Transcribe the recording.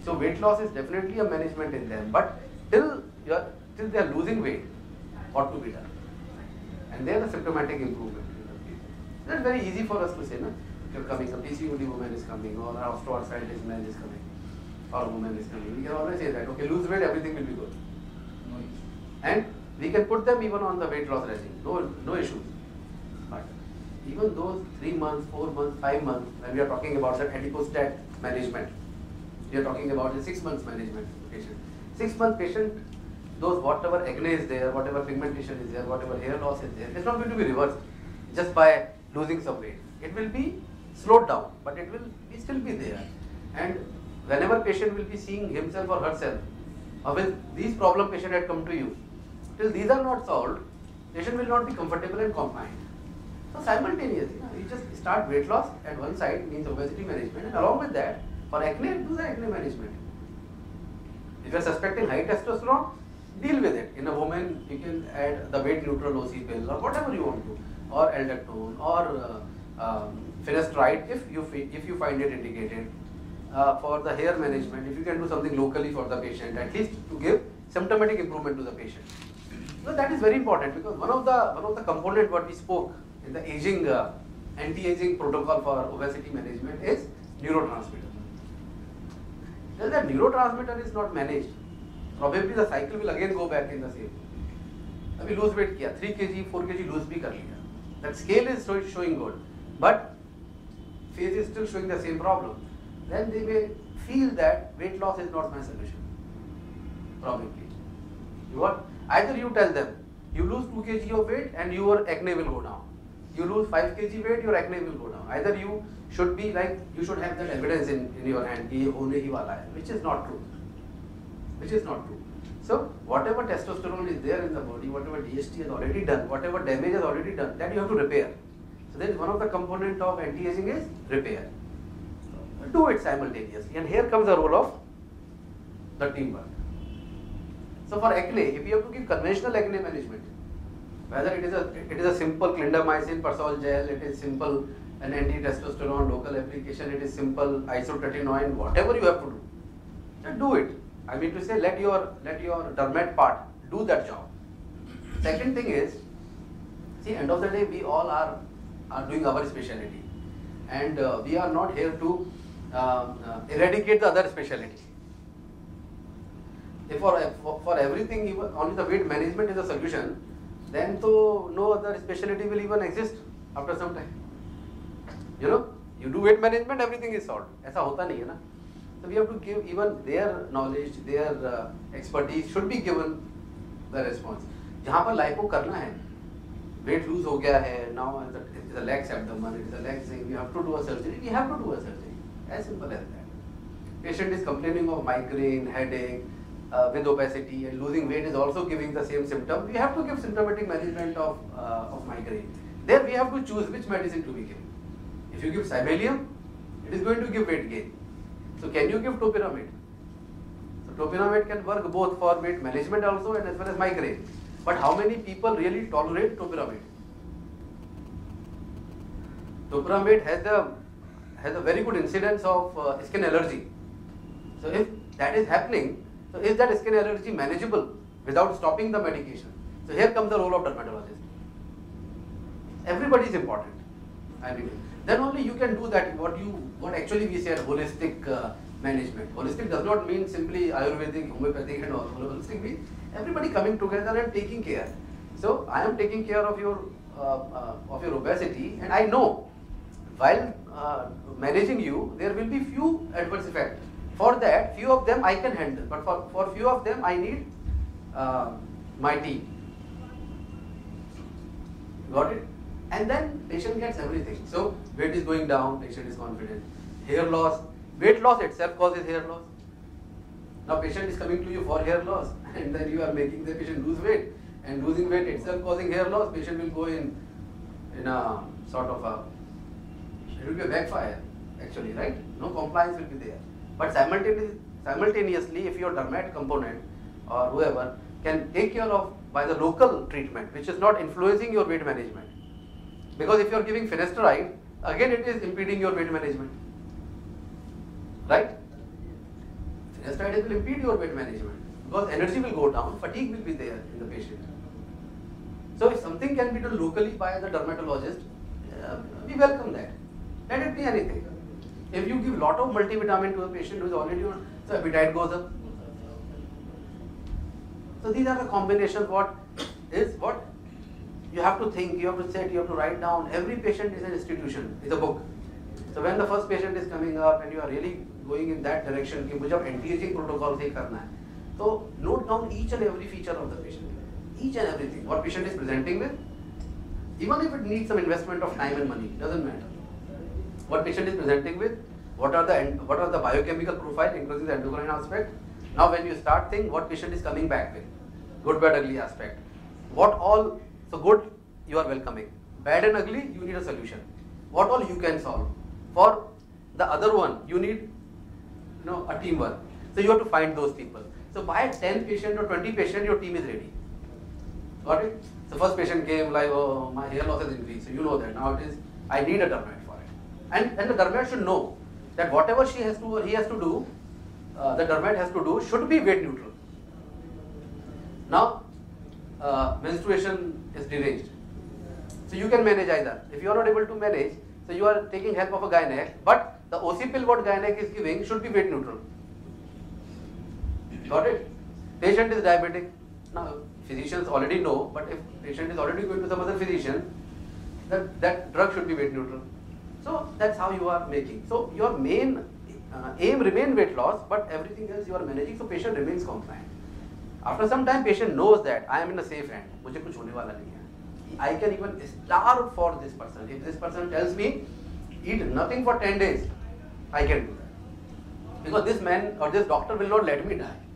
So weight loss is definitely a management in them, but till they are losing weight, what to be done? And there the symptomatic improvement. That's very easy for us to say, no? If you're coming, a PCOD woman is coming, or an osteoarthritis man is coming, or a woman is coming. We can always say that, okay, lose weight, everything will be good. No issue. And we can put them even on the weight loss regime, no issues. But even those 3 months, 4 months, 5 months, when we are talking about the adipostat management, we are talking about the 6 months management patient. 6 month patient, those whatever acne is there, whatever pigmentation is there, whatever hair loss is there, it's not going to be reversed just by losing some weight. It will be slowed down, but it will still be there. And whenever patient will be seeing himself or herself, or when these problem patient had come to you, till these are not solved, patient will not be comfortable and compliant. So simultaneously, you just start weight loss at one side, means obesity management, and along with that, for acne, do the acne management. If you are suspecting high testosterone, deal with it. In a woman, you can add the weight neutral OC pill or whatever you want to, or aldactone, or finasteride if you find it indicated. For the hair management, if you can do something locally for the patient, at least to give symptomatic improvement to the patient. So that is very important, because one of the component what we spoke in the aging anti-aging protocol for obesity management is neurotransmitter. When the neurotransmitter is not managed, probably the cycle will again go back in the same. We lose weight kiya, 3 kg, 4 kg lose bhi kar liya. That scale is showing good, but face is still showing the same problem. Then they may feel that weight loss is not my solution. Probably. Either you tell them, you lose 2 kg of weight and your acne will go down. You lose 5 kg weight, your acne will go down. Either you should be like, you should have that evidence in your hand, ye hone hi wala hai, which is not true. Which is not true. So whatever testosterone is there in the body, whatever DHT has already done, whatever damage has already done, that you have to repair. So that is one of the component of anti-aging is repair. Do it simultaneously, and here comes the role of the teamwork. So for acne, if you have to give conventional acne management, whether it is a simple clindamycin persol gel, it is simple an anti-testosterone local application, it is simple isotretinoin, whatever you have to do, just do it. I mean to say, let your dermat part do that job. Second thing is, see, end of the day, we all are doing our specialty, and we are not here to eradicate the other specialty. If for everything, even only the weight management is a solution, then so no other specialty will even exist after some time. You do weight management, everything is solved. ऐसा होता नहीं है ना. So we have to give even their knowledge, their expertise should be given the response. जहाँ पर lipo करना है, weight lose हो गया है, now it is a lax abdomen, it is a lax thing, we have to do a surgery, we have to do a surgery. As simple as that. Patient is complaining of migraine, headache, with obesity, and losing weight is also giving the same symptom. We have to give symptomatic management of migraine. There we have to choose which medicine to be given. If you give Sibelium, it is going to give weight gain. So can you give topiramate? So topiramate can work both for weight management also and as well as migraine. But how many people really tolerate topiramate? Topiramate has a very good incidence of skin allergy. So if that is happening, so is that skin allergy manageable without stopping the medication? So here comes the role of dermatologist. Everybody is important. I mean, then only you can do that. What actually we said holistic management. Holistic does not mean simply Ayurvedic, homeopathic, and all. Holistic means everybody coming together and taking care. So I am taking care of your obesity, and I know while managing you, there will be few adverse effects. For that, few of them I can handle, but for few of them I need my team. Got it? And then patient gets everything. So weight is going down, patient is confident. Hair loss, weight loss itself causes hair loss. Now patient is coming to you for hair loss, and then you are making the patient lose weight, and losing weight itself causing hair loss. Patient will go in a sort of it will be a backfire actually, right? No compliance will be there. But simultaneously, if your dermat component or whoever can take care of by the local treatment, which is not influencing your weight management. Because if you are giving finasteride, again it is impeding your weight management. Right? gastritis will impede your weight management because energy will go down, fatigue will be there in the patient. So if something can be done locally by the dermatologist, we welcome that. Let it be anything. If you give lot of multivitamin to a patient who is already on, so appetite goes up. So these are the combinations. What you have to think, you have to set, you have to write down. Every patient is an institution, is a book. So when the first patient is coming up and you are really going in that direction, कि मुझे अब anti-aging protocol से करना है, so note down each and every feature of the patient, each and everything. What patient is presenting with, even if it needs some investment of time and money, doesn't matter. What patient is presenting with, what are the biochemical profile, including the endocrine aspect. Now when you start thinking what patient is coming back with, good, bad, ugly aspect. What all, so good, you are welcoming. Bad and ugly, you need a solution. What all you can solve. For the other one, you need a teamwork. So you have to find those people. So by 10 patient or 20 patient, your team is ready. Got it? So first patient came like, oh, my hair loss has increased. So you know that now it is, I need a dermat for it. And the dermat should know that whatever he has to do, the dermat has to do should be weight neutral. Now, menstruation is deranged. So you can manage either. If you are not able to manage, so you are taking help of a gynec, but the OC pill what gynec is giving should be weight neutral. Got it? Patient is diabetic. Now, physicians already know, but if patient is already going to some other physician, that drug should be weight neutral. So that's how you are making. So your main aim remain weight loss, but everything else you are managing, so patient remains compliant. After some time, patient knows that I am in a safe hand. मुझे कुछ होने वाला नहीं है. I can even starve for this person. If this person tells me, eat nothing for 10 days, I can do that. Because this man or this doctor will not let me die.